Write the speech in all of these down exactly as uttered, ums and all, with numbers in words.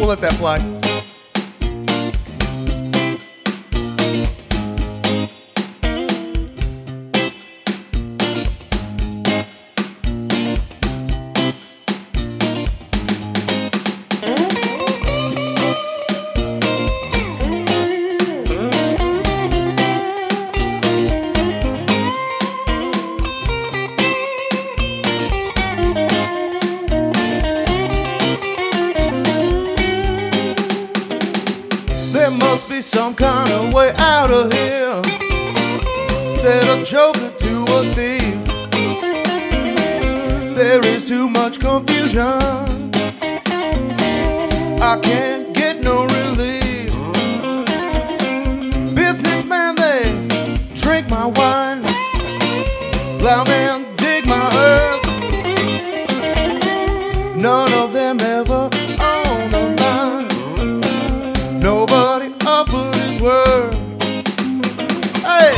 We'll let that fly. There must be some kind of way out of here, said a joker to a thief. There is too much confusion, I can't get no relief. Businessmen, they drink my wine, plowmen dig my earth. None of them ever own a line, nobody offered his word. Hey!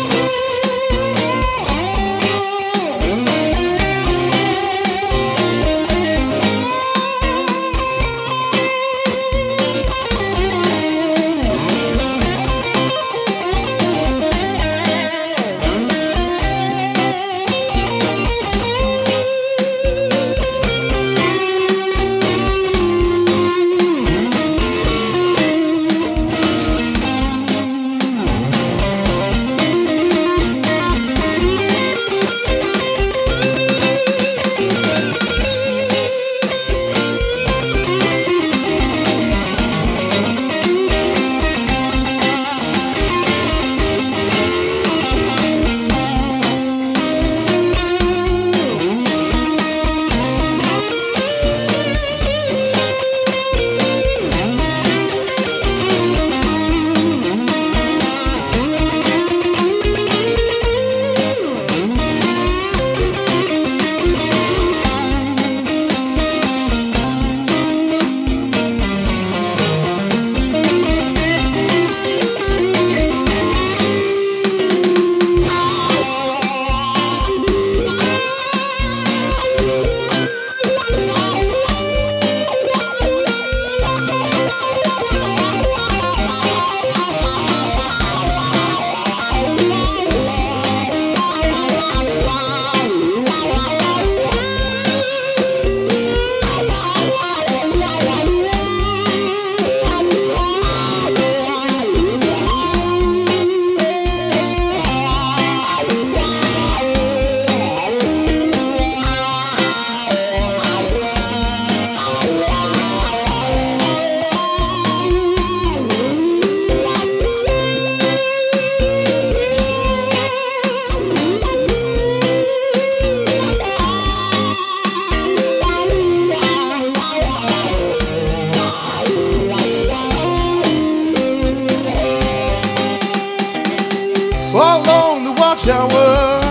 All along the watchtower,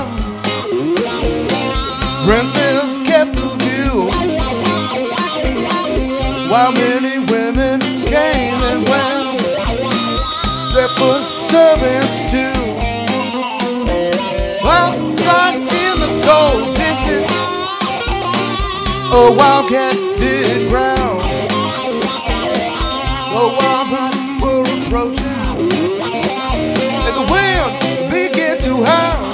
princes kept the view, while many women came and went, their foot servants too. Outside in the cold distance, a wildcat did growl. The wildcat were approaching, and the wind began to howl.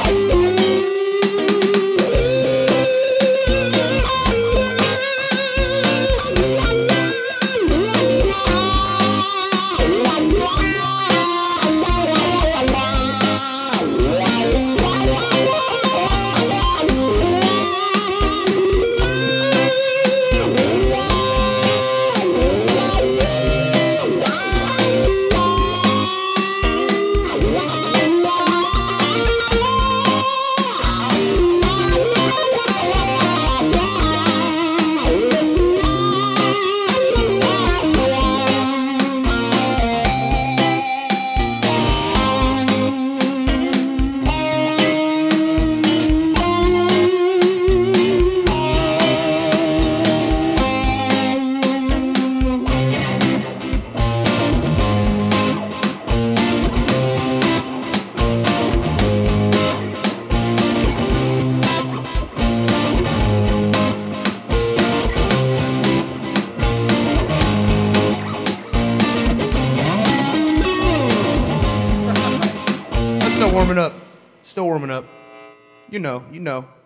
warming up. Still warming up. You know, you know.